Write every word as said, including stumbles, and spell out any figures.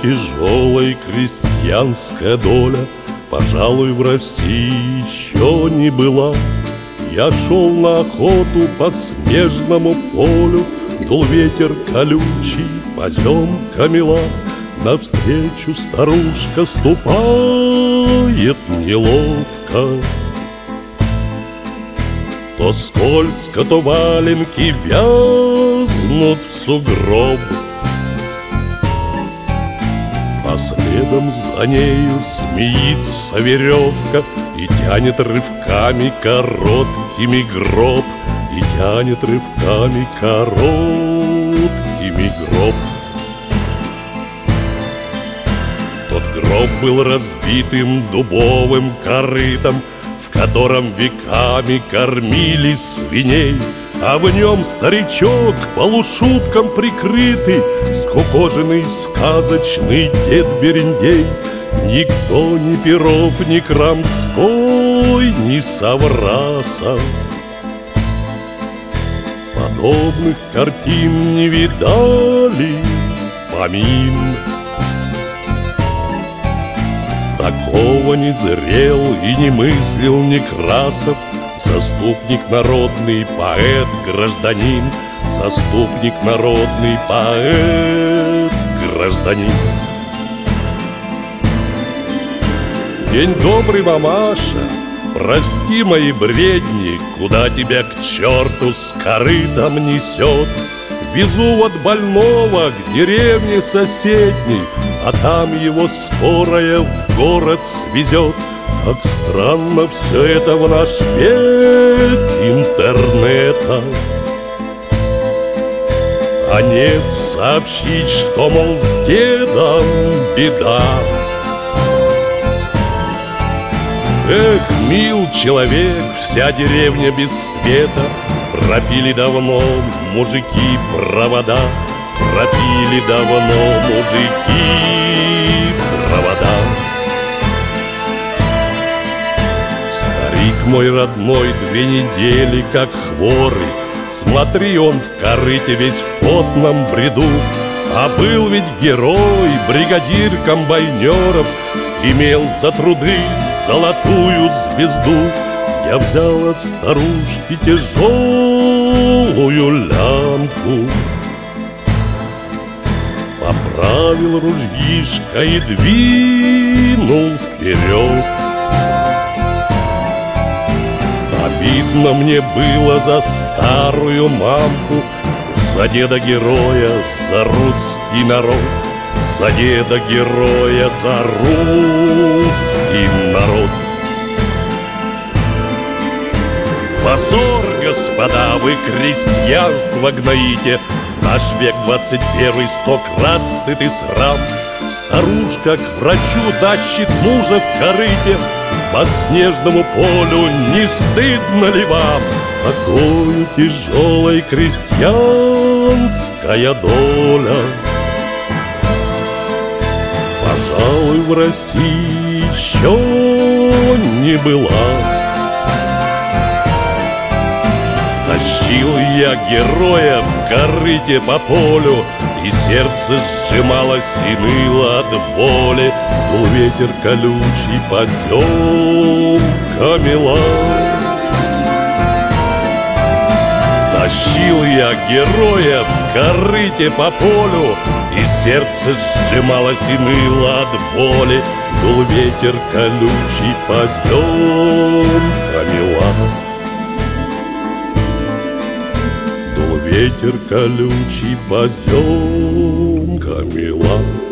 тяжелая крестьянская доля, пожалуй, в России еще не была. Я шел на охоту по снежному полю, дул ветер колючий, поземка мила. Навстречу старушка ступает неловко. То скользко, то валенки вязнут в сугроб, а следом за нею змеится веревка и тянет рывками короткими гроб, и тянет рывками короткими гроб. Тот гроб был разбитым дубовым корытом, в котором веками кормили свиней, а в нем старичок, полушубком прикрытый, скукоженный сказочный дед Берендей. Никто, ни Перов, ни Крамской, ни Саврасов подобных картин не видали помин. Такого не зрел и не мыслил Некрасов, заступник народный, поэт, гражданин, заступник народный, поэт, гражданин. День добрый, мамаша, прости мои бредни, куда тебя к черту с корытом несет. Везу от больного к деревне соседней, а там его скорая в город свезет. Как странно все это в наш век интернета. А нет сообщить, что, мол, с дедом беда. Эх, мил человек, вся деревня без света, пропили давно мужики провода, пропили давно мужики провода. Старик мой родной две недели как хворый, смотри, он в корыте весь в потном бреду. А был ведь герой, бригадир комбайнеров, имел за труды золотую звезду. Я взял от старушки тяжелую лямку, поправил ружьишко и двинул вперед. Обидно мне было за старую мамку, за деда-героя, за русский народ, за деда-героя, за русский народ. Позор, господа, вы крестьянство гноите, наш век двадцать первый сто крат стыд и срам. Старушка к врачу тащит мужа в корыте, по снежному полю не стыдно ли вам? Такое тяжелая крестьянская доля, пожалуй, в России еще не была. Тащил я героя в корыте по полю, и сердце сжималось и ныло от боли. Дул ветер колючий, поземка мила. Тащил я героя в корыте по полю, и сердце сжималось и ныло от боли. Дул ветер колючий, поземка мила. Ветер колючий, поземка мила.